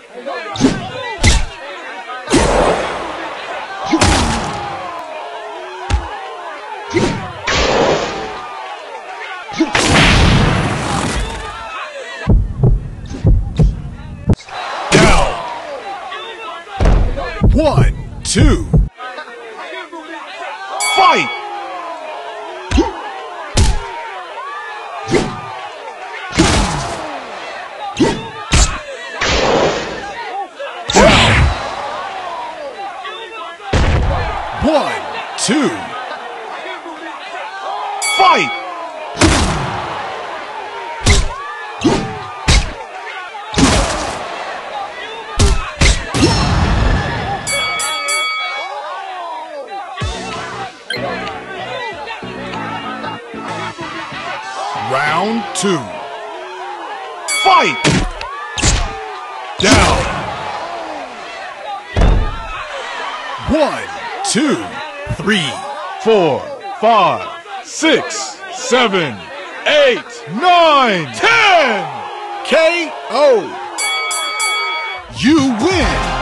Down. 1, 2. Fight. Down. 1, 2. Fight. Round 2. Fight! Down. 1, 2, 3, 4, 5, 6, 7, 8, 9, 10! KO! You win!